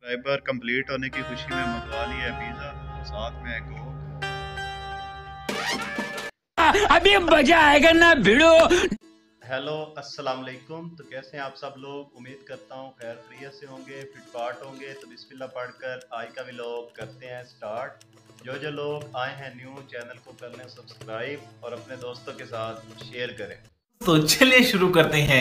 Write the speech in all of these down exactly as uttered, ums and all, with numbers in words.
Subscriber complete होने की खुशी में मंगवा लिया पिज़्ज़ा, साथ में एक और। अभी मजा आएगा ना भिड़ो। हेलो अस्सलाम वालेकुम। तो कैसे हैं आप सब लोग? उम्मीद करता हूँ खैर खैरियत से होंगे, फिटफाट होंगे। तो बिस्मिल्लाह पढ़कर आज का व्लॉग करते हैं स्टार्ट। जो जो लोग आए हैं न्यू, चैनल को कर लें सब्सक्राइब और अपने दोस्तों के साथ शेयर करें। तो चलिए शुरू करते हैं।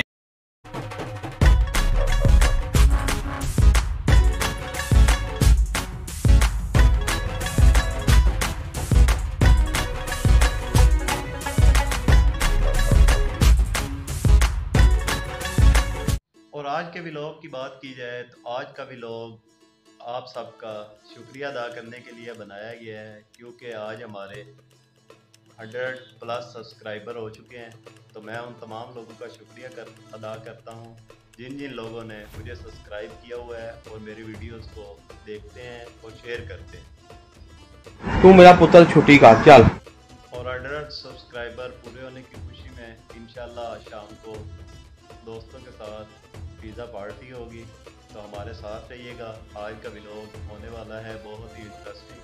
और आज के व्लॉग की बात की जाए तो आज का व्लॉग आप सबका शुक्रिया अदा करने के लिए बनाया गया है, क्योंकि आज हमारे हंड्रेड प्लस सब्सक्राइबर हो चुके हैं। तो मैं उन तमाम लोगों का शुक्रिया कर अदा करता हूं जिन जिन लोगों ने मुझे सब्सक्राइब किया हुआ है और मेरी वीडियोस को देखते हैं और शेयर करते हैं। तू मेरा पुत्र छुट्टी का चल। और हंड्रेड सब्सक्राइबर पूरे होने की खुशी में इंशाल्लाह शाम को दोस्तों के साथ पिज़्ज़ा पार्टी होगी, तो हमारे साथ रहिएगा। आज का व्लॉग होने वाला है बहुत ही इंटरेस्टिंग।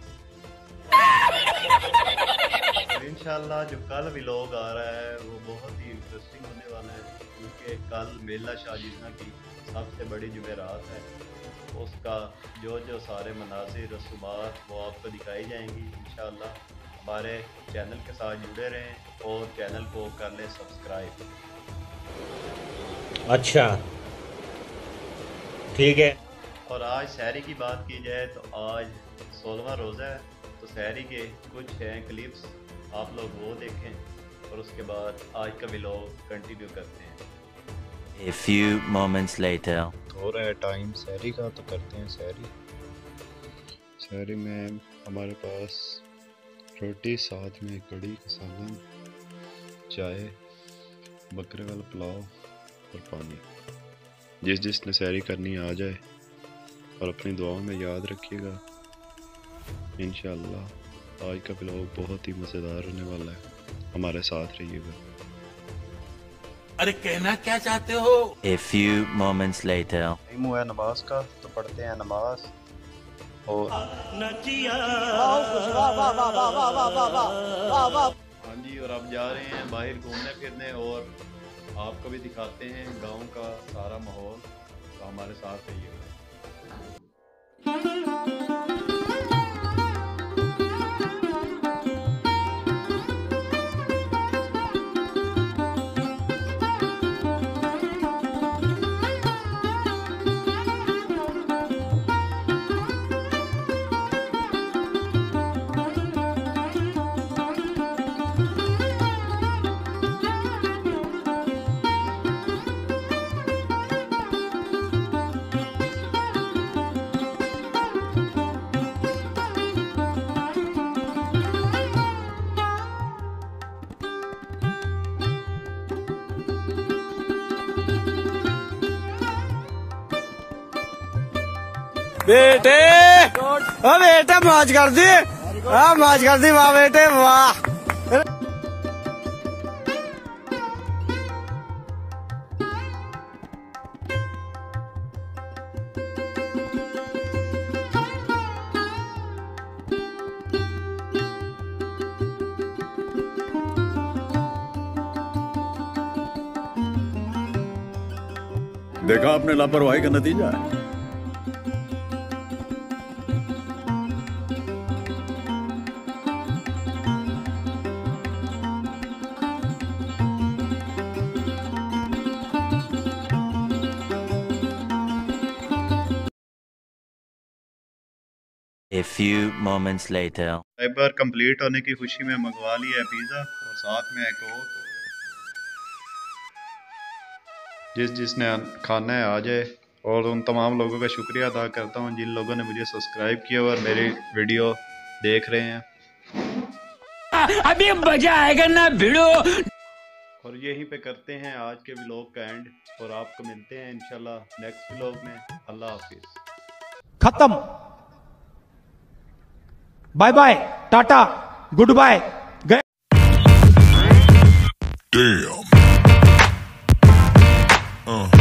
तो इंशाल्लाह जो कल व्लॉग आ रहा है वो बहुत ही इंटरेस्टिंग होने वाला है, क्योंकि कल मेला शाजीना की सबसे बड़ी जुमेरात है। उसका जो जो सारे मनासिर रसूमात वो आपको दिखाई जाएंगी इंशाल्लाह। हमारे चैनल के साथ जुड़े रहें और चैनल को कर लें सब्सक्राइब। अच्छा ठीक है। और आज सहरी की बात की जाए तो आज सोलहवां रोज़ा है, तो सहरी के कुछ हैं क्लिप्स, आप लोग वो देखें और उसके बाद आज का व्लॉग कंटिन्यू करते हैं। A few moments later. हो रहा है टाइम सहरी का, तो करते हैं सहरी। सहरी में हमारे पास रोटी, साथ में कड़ी का सालन, चाय, बकरे वाला पुलाव और पानी। जिस जिसने सहरी करनी आ जाए और अपनी दुआओं में याद रखिएगा। इंशाल्लाह आज का व्लॉग बहुत ही मज़ेदार होने वाला है, हमारे साथ रहिएगा। अरे कहना क्या चाहते हो? A few moments later. Time हुआ है नमाज का, तो पढ़ते हैं नमाज। और हाँ जी, और अब जा रहे हैं बाहर घूमने फिरने और आपको भी दिखाते हैं गांव का सारा माहौल, तो हमारे साथ रहिएगा। बेटे ओ बेटे मौज कर दी, हाँ मौज कर दी वाह बेटे वाह। देखा आपने लापरवाही का नतीजा है। A few moments later. Subscriber complete होने की खुशी में मंगवा लिया है पिज़्ज़ा और साथ में एक और। जिस जिसने खाना है आ जाए। और उन तमाम लोगों का शुक्रिया अदा करता हूँ जिन लोगों ने मुझे सब्सक्राइब किया और मेरी वीडियो देख रहे हैं। अभी मजा आएगा ना भिड़ो। और यहीं पे करते हैं आज के व्लॉग का एंड, और आपको मिलते हैं इंशाल्लाह नेक्स्ट व्लॉग में। अल्लाह हाफिज। खत्म। Bye bye, tata, good bye. Damn. Uh.